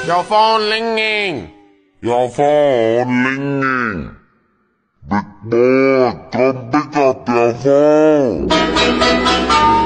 Your phone ringing. Your phone ringing. Big boy, come pick up your phone.